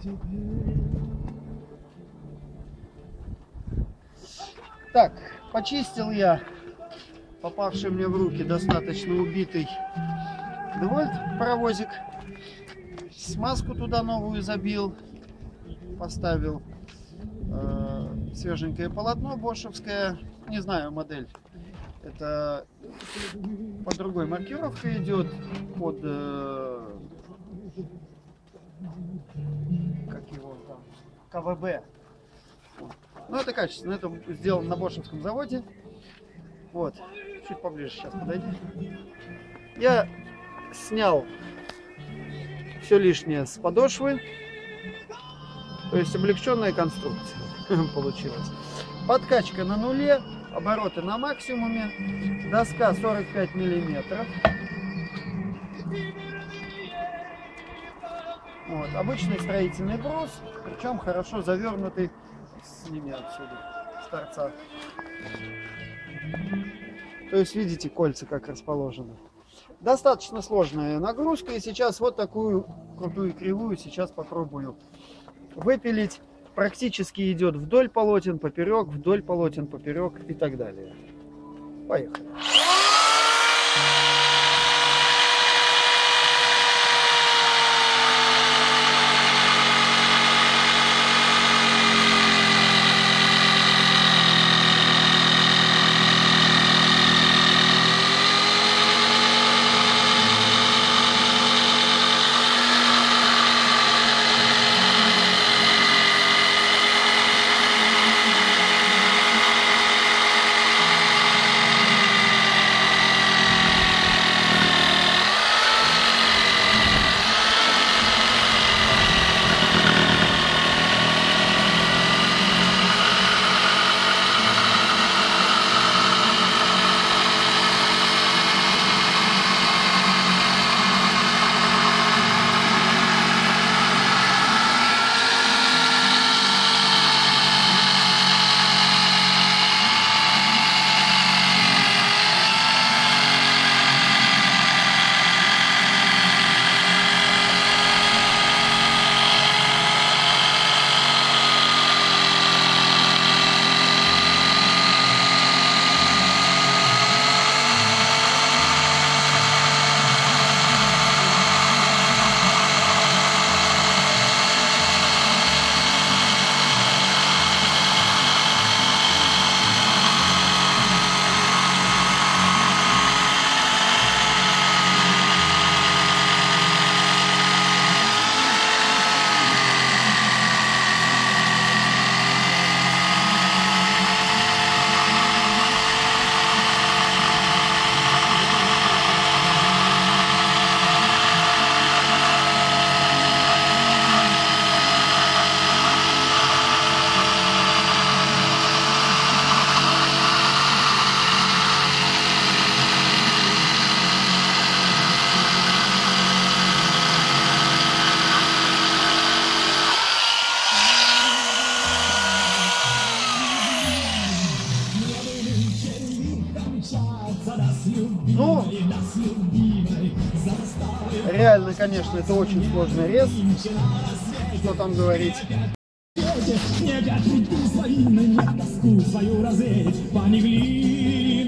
Так, почистил я попавший мне в руки достаточно убитый Девольт паровозик. Смазку туда новую забил, поставил свеженькое полотно бошевское, не знаю модель, это по другой маркировке идет, под как его там, КВБ. Ну это качественно, это сделано на бошевском заводе. Вот, чуть поближе сейчас подойди. Я снял все лишнее с подошвы, то есть облегченная конструкция получилась. Подкачка на нуле, обороты на максимуме, доска 45 миллиметров. Вот, обычный строительный брус, причем хорошо завернутый. Сними отсюда, с торца. То есть видите, кольца как расположены. Достаточно сложная нагрузка, и сейчас вот такую крутую кривую сейчас попробую выпилить. Практически идет вдоль полотен, поперек, вдоль полотен, поперек и так далее. Поехали. Ну, реально, конечно, это очень сложный рез. Что там говорить? Не опять прийти своими на тоску свою развеять, понегли